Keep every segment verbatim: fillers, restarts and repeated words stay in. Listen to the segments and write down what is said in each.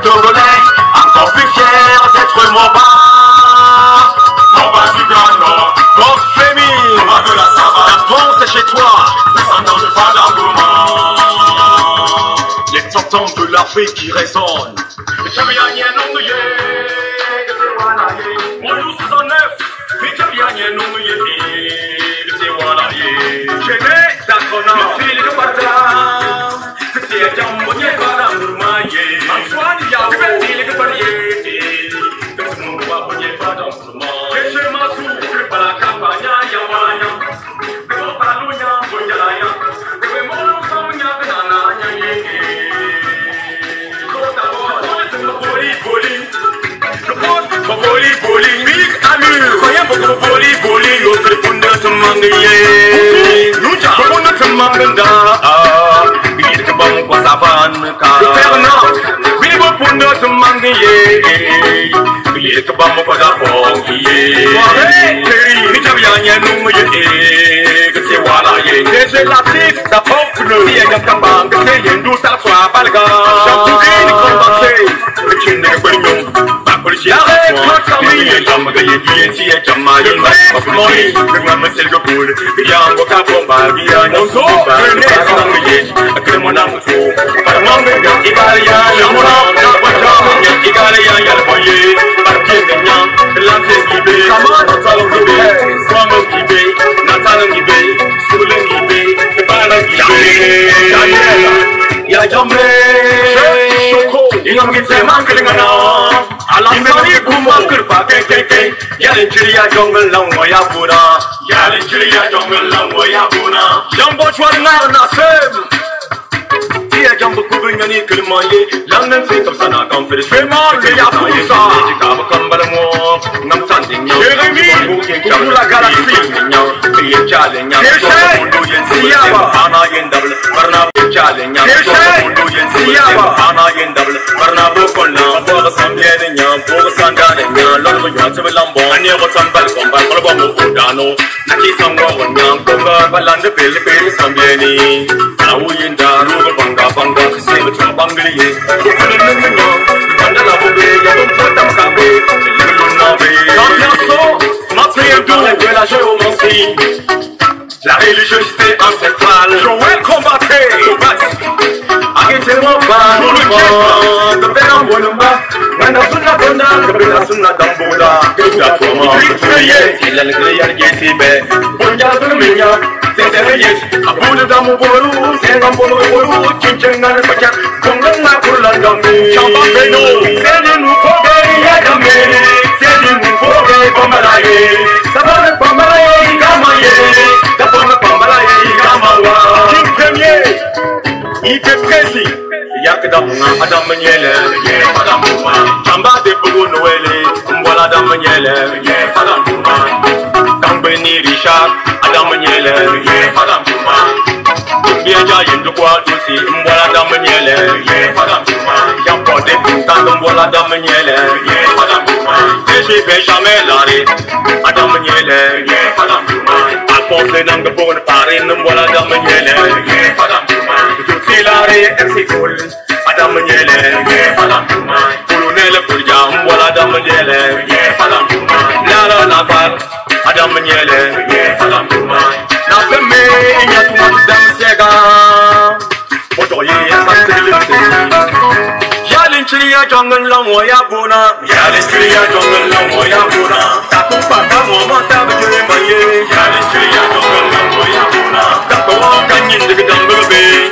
te relaye, encore plus fier d'être mon bas. Mon bas du Grand Nord, grosse famille, on va de la savane. La bon c'est chez toi, descendant de Fadambourman. Les tontons de l'Afrique qui résonnent. Yalichiria jungle long way abuna. Yalichiria jungle long way abuna. Jumbo chwana na sem. Tia jumbo kubingani kulmaye. London say comme ça na conférence. Vraiment le yapusa. Jikaba kambala mo. Nam sanding yo. Jeremy. Pour la galaxie. Tia chale nya. Mundo yen siyaba. Ana yen double. Barna chale nya. Mundo yen siyaba. Ana yen double. Barna bokonna. Boga samyene nya. Boga sandane nya. Longo yo lambo. Anya ko sambal kombal ko ba mo udano. Naki sangwa wanyang konga balande pele pele samyeni. Awuyin da ruga banga banga se betul bangliye. Kulunno bandala bobe ya dum potam kabe. Kulunno be. L'ambiance, matériel de la géomancie. La religiosité ancestrale. Joël combatté. Agitez-moi pas. De faire un bon bas. When I sunna bunda, kabila sunna dambuda. Kuda toma, kuye, ilal kriyar gesibe. Bunja duminya, tetereyes. Abudu damu boru, sengam boru boru, chinchengan pacak. Kongan kulan dami. Chamba beno, seni nukobe ya dami. Seni nukobe pamalaye. Sabane pamalaye kamaye. Sabane pamalaye kamawa. King Premier, ite presi. Yakda munga adam menyele, ye adam munga. Chamba de bugu noele, mbola adam menyele, ye adam munga. Kambeni Richard, adam menyele, ye adam munga. Biaja yendo kwa tusi, mbola adam menyele, ye adam munga. Yampo de pintan, mbola adam menyele, ye adam munga. Deje Benjamin Larry, adam menyele, ye adam munga. Alphonse nang de bon parin, mbola adam menyele, ye adam munga. Larry M C Cool, Adam Menyele, yeah, Adam Puma. Colonel Purja, Mbola Adam Menyele, yeah, Adam Puma. Lara Naval, Adam Menyele, yeah, Adam Puma. Naseme, Inyatuma Dam Sega, Otoye, Sanselite. Yalin Chilia Jungle Lamoya Buna, Yalin Chilia Jungle Lamoya Buna. Takupa Kamoma Tabaje Maye, Yalin Chilia Jungle Lamoya Buna. Takupa Kanyin de Jungle Bay.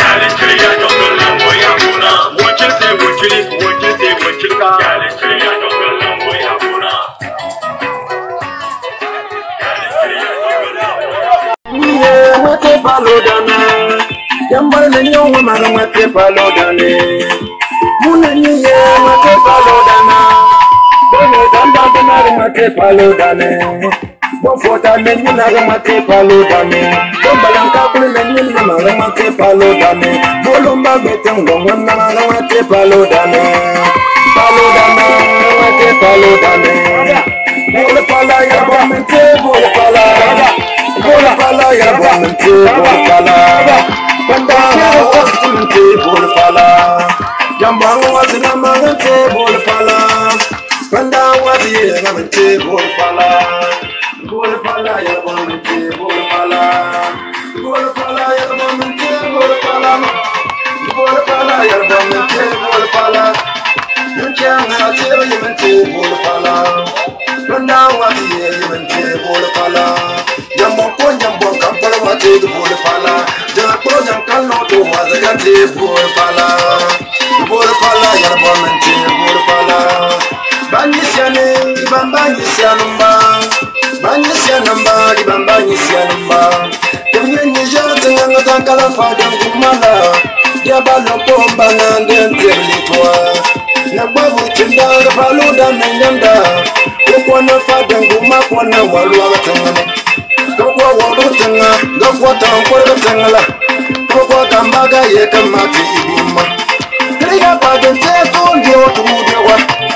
Jambal na nyo mara mate palodane. Muna nyo mate palodana. Bono danda dana mate palodane. Bofota na nyo na mate palodane. Bombalanka kule na nyo mara mate palodane. Bolomba beteng gongon na mara mate palodane. Palodana mate palodane. Bola pala ya bomente bola pala. Bola pala ya bomente bola pala. Banda, bol pala, Jambang was in a man table pala. Panda was in a table pala. Gold pala, Yabon table pala. Gold pala, Yabon table pala. Gold pala, Yabon table pala. You can't have a table pala. Panda was in a table pala. Jambon, Jambon, come for a table pala. Jambon, Jambon, was a table pala. Bora pala ya bomante bora pala banyisiane ibambanyisianumba banyisianumba ibambanyisianumba tenyenye jante nganga tankala fadam kumala ya balo pomba na ndentelitwa na babu tindanga baluda menyanda kwa na fadam kumako na walwa tangana kwa walu tanga kwa tankwa tangala kwa kambaga yekamati ibuma ya baga tetu ndio turudiwa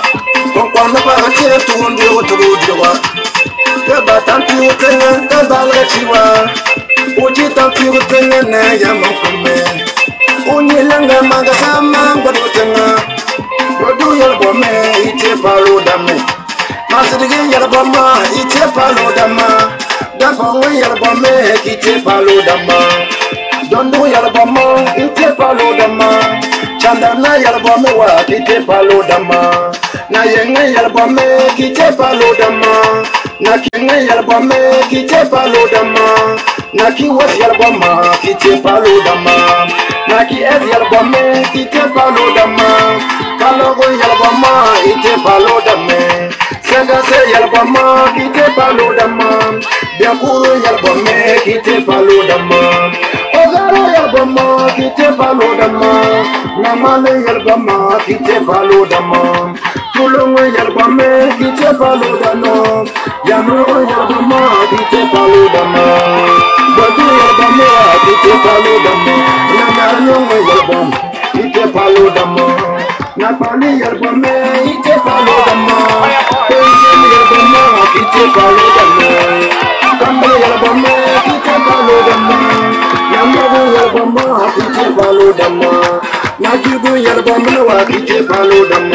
kwa na baga tetu ndio turudiwa ya batanti utenya kabala chiwa uji tanti utenya na ya makume unyilanga maga sama ngwadotenga godu ya bome ite palo dame masirige ya boma ite palo dama dafa ya bome ite palo dama dondo ya boma ite palo dama Chanda na yalbome wa kite palo dama na yenge yalbome kite palo dama na kinge yalbome kite palo dama na kiwas yalboma kite palo dama na ki ez yalbome kite palo dama kalogo yalboma ite palo dama sega se yalboma kite palo dama biakuru yalbome kite palo dama ogaro yalboma kite palo dama Namale yalbama kite palo dama tulungu yalbame kite palo dama yamu yalbama kite palo dama badu yalbama kite palo dama nananyongu yalbama kite palo dama napali yalbame kite palo dama pengen yalbama kite palo dama kambe yalbame kite palo dama yamu yalbama kite palo dama Najibu yalbam na wa kite palo dama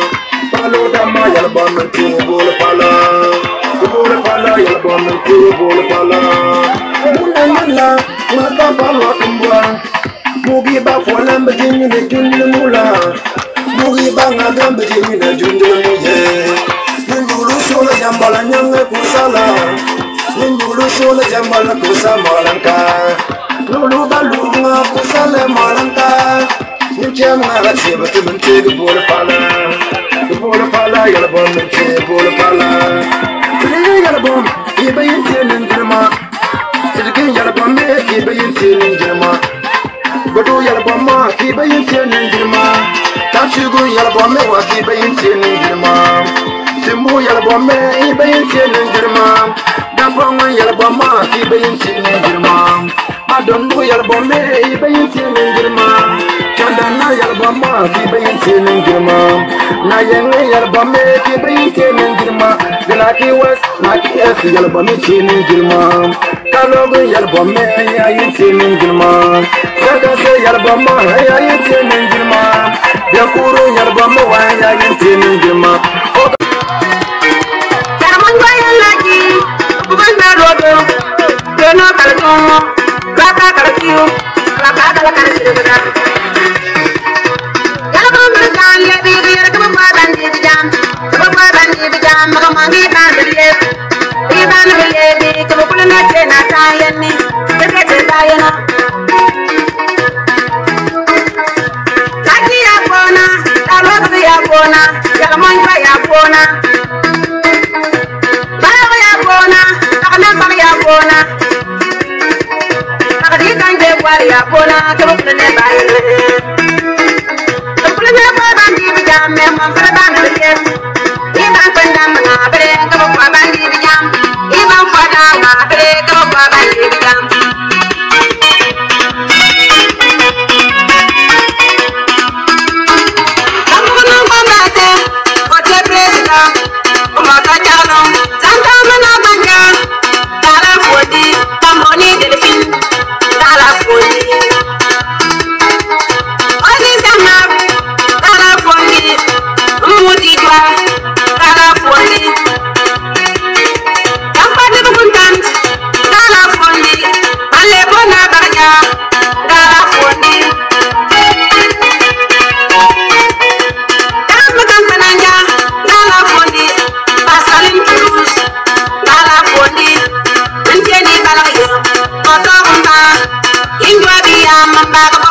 palo dama yalbam tu bol pala bol pala yalbam tu bol pala muna mala mata palo tumbwa mugi ba folam bejini ne junni mula mugi ba ngagam bejini ne junni muye nindulu sola jambala nyanga kusala nindulu sola jambala kusamalanka lulu balunga kusala malanka Jam na cheba tu mente de bola pala, de bola pala yala bom mente bola pala. Tiri yala bom, iba yinte ninjama. Tiri yala bom me iba yinte ninjama. Godo yala bom ma iba yinte ninjama. Tachugo yala bom me wa iba yinte ninjama. Timbu yala bom me iba yinte ninjama. Dapong yala bom ma iba yinte ninjama. Madongo yala bom me iba yinte ninjama. Chandana yalbama kibayin tinin girma na yenge yalbame kibayin tinin girma Dilaki west naki es yalbame tinin girma Kalogo yalbame yayin tinin girma Sagase yalbama yayin tinin girma Yakuru yalbama wa yayin tinin girma Yarmangwa yalaki Buganda rodo Kena kalko Kaka kalkiyo Kaka kalkiyo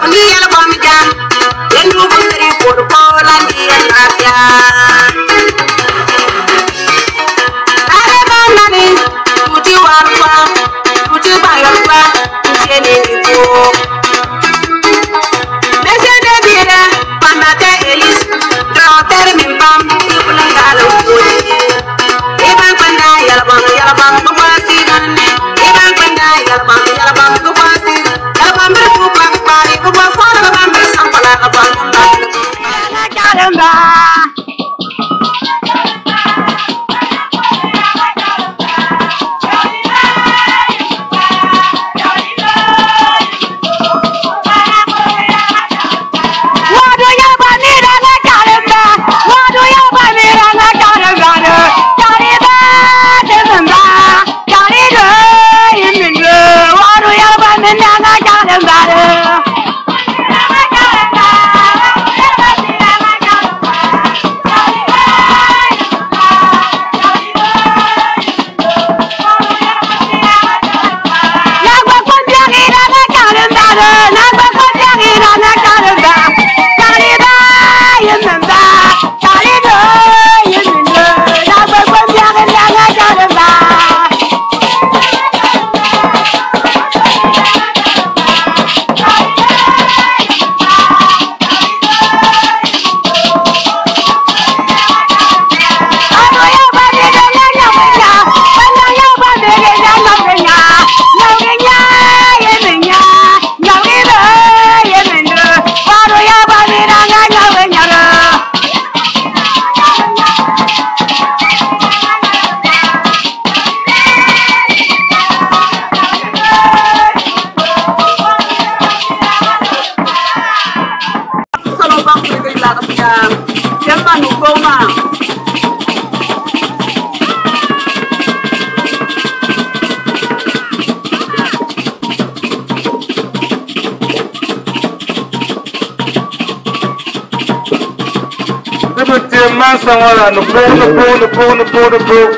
Wala no po no po no po no po no po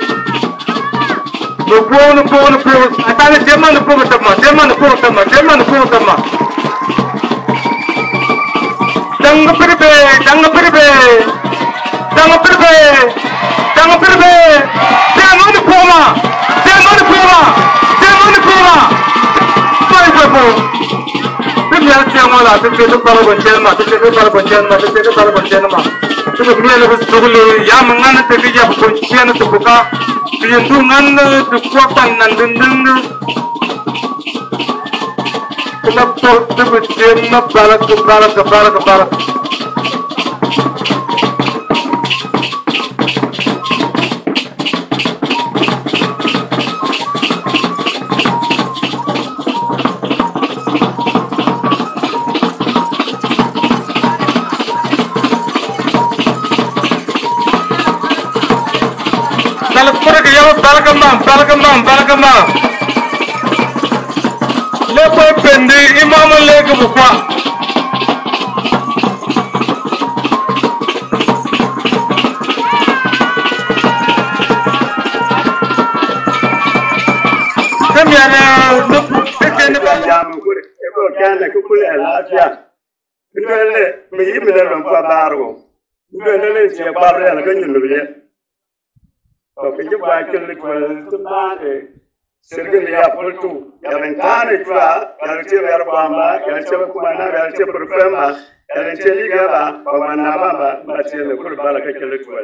no po no po no po atale jema no po tama jema no po tama jema no po tama dang perbe dang perbe dang perbe dang perbe jema no po ma jema no po ma jema no po ma pai po Biar jema la te te para banjema te te para banjema te te para banjema Tapi bila lepas dulu, ya mengan tapi dia berkuncian itu buka, perlindungan kekuatan dan dendeng. Kenapa tu berjema barak barak barak barak? Balakambang, balakambang, balakambang. Lepas pendi, imam lagi buka. Kami ada lupa. Jam kuri, eko kian aku kuli elafia. Itu ele, mesti benar rampa baru. Itu ele siapa baru yang akan nyuruhnya. Oke, coba kita lihat tentang sergin ya puluh. Yang mana itu? Yang cewek berbamba, yang cewek kumana, yang cewek perfema, yang cewek gaba, kumana bamba, macam itu. Kalau balik kita lihat.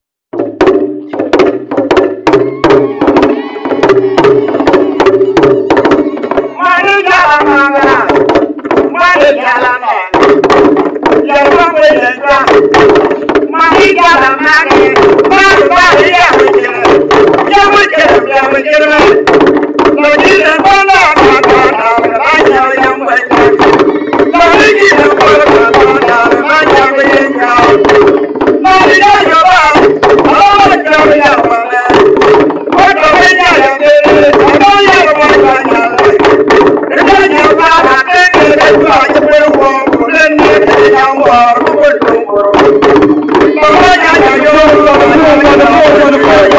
Mari jalan mana? Mari jalan mana? Yang mana jalan? Mari jalan mana? Mari mari ya. Yang macam yang macam lagi mana mana mana yang macam lagi mana mana mana yang mari jalan oh jalan yang mana oh jalan yang ini oh yang mana ini yang mana ini yang berwong bulan ini yang baru bertumbuh makanya yang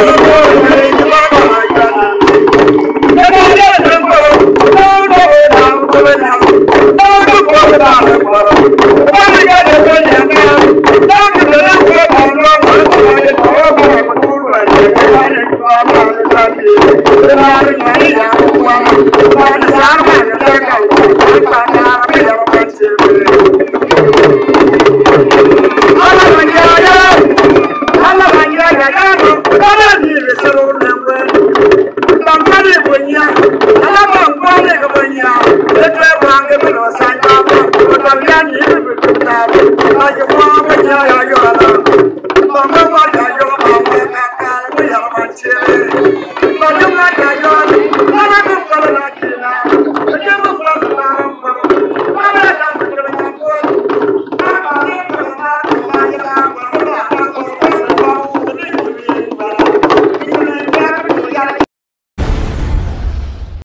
Thank you.